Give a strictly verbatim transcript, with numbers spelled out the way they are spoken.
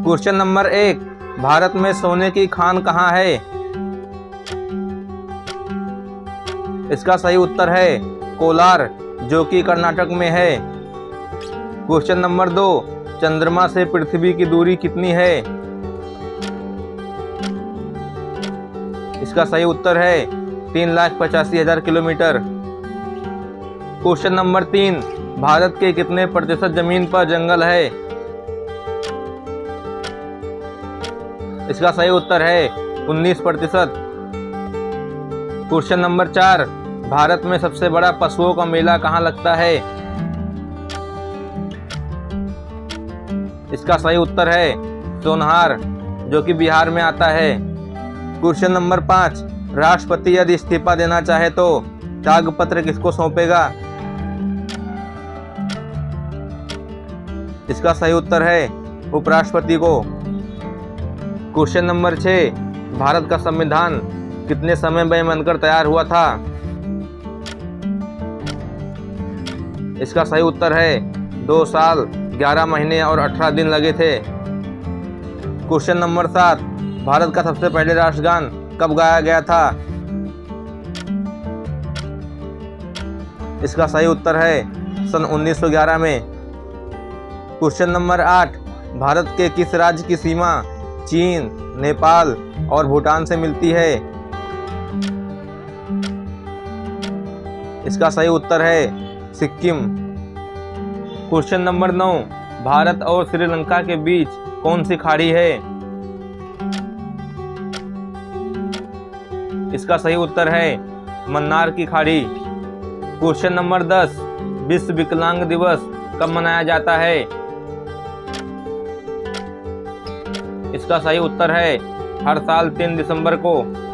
Question number एक, भारत में सोने की खान कहाँ है? इसका सही उत्तर है कोलार, जो कि कर्नाटक में है। क्वेश्चन नंबर दो, चंद्रमा से पृथ्वी की दूरी कितनी है? इसका सही उत्तर है तीन लाख पचासी हजार किलोमीटर। क्वेश्चन नंबर तीन, भारत के कितने प्रतिशत जमीन पर जंगल है? इसका सही उत्तर है उन्नीस प्रतिशत। क्वेश्चन नंबर चार, भारत में सबसे बड़ा पशुओं का मेला कहाँ लगता है? इसका सही उत्तर है सोनहार, जो कि बिहार में आता है। क्वेश्चन नंबर पाँच, राष्ट्रपति यदि इस्तीफा देना चाहे तो त्यागपत्र किसको सौंपेगा? इसका सही उत्तर है उपराष्ट्रपति को। क्वेश्चन नंबर छः, भारत का संविधान कितने समय में बनकर तैयार हुआ था? इसका सही उत्तर है दो साल ग्यारह महीने और अठारह दिन लगे थे। क्वेश्चन नंबर सात, भारत का सबसे पहले राष्ट्रगान कब गाया गया था? इसका सही उत्तर है सन उन्नीस सौ ग्यारह में। क्वेश्चन नंबर आठ, भारत के किस राज्य की सीमा चीन, नेपाल और भूटान से मिलती है? इसका सही उत्तर है सिक्किम। क्वेश्चन नंबर नौ, भारत और श्रीलंका के बीच कौन सी खाड़ी है? इसका सही उत्तर है मन्नार की खाड़ी। क्वेश्चन नंबर दस, विश्व विकलांग दिवस कब मनाया जाता है? इसका सही उत्तर है हर साल तीन दिसंबर को।